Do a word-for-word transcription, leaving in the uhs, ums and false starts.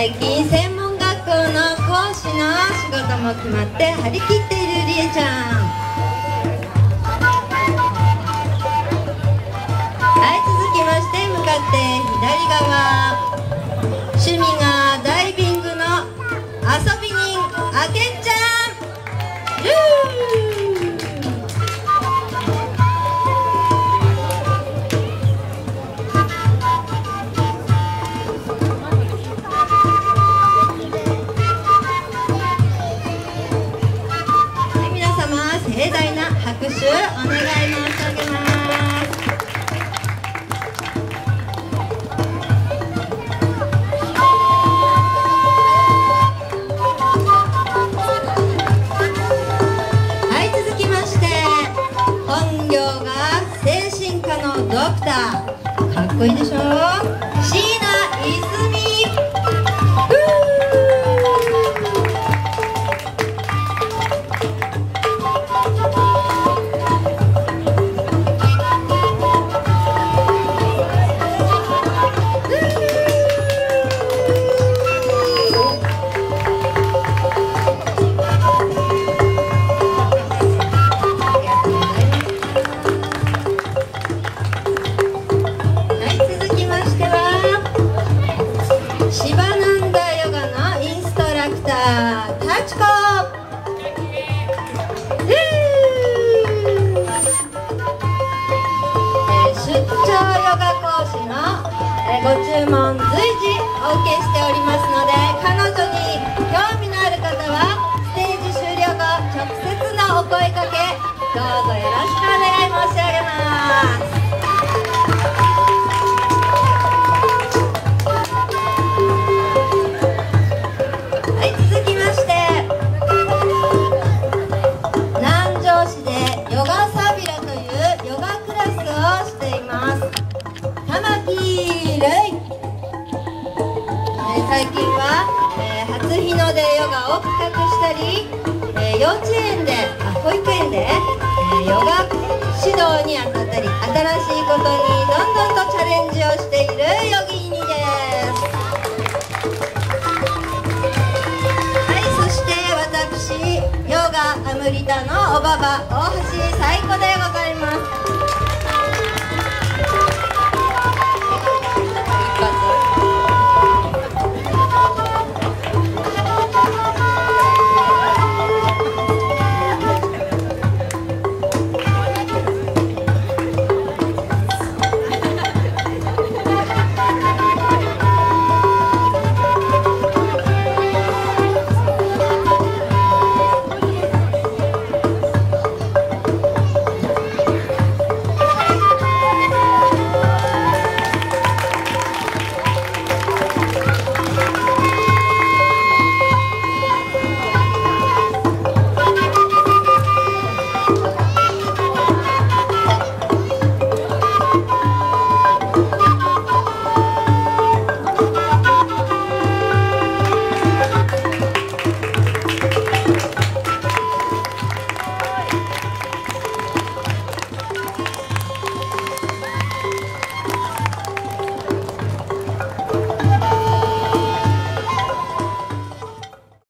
最近専門学校の講師の仕事も決まって張り切っているりえちゃん。はい、続きまして向かって左側、趣味がダイビングの遊び人あけんちゃん。盛大な拍手お願い申し上げます。はい、続きまして本業が精神科のドクター、かっこいいでしょう、椎名泉。タチコ、出張ヨガ講師のご注文随時お受けしておりますので、彼女に興味のある方はステージ終了後直接のお声かけどうぞよろしくお願い申し上げます。最近は、えー、初日の出ヨガを企画したり、えー、幼稚園であ保育園で、えー、ヨガ指導にあたったり、新しいことにどんどんとチャレンジをしているヨギーニです。はい、そして私ヨガアムリタのおばば大橋彩子でございます。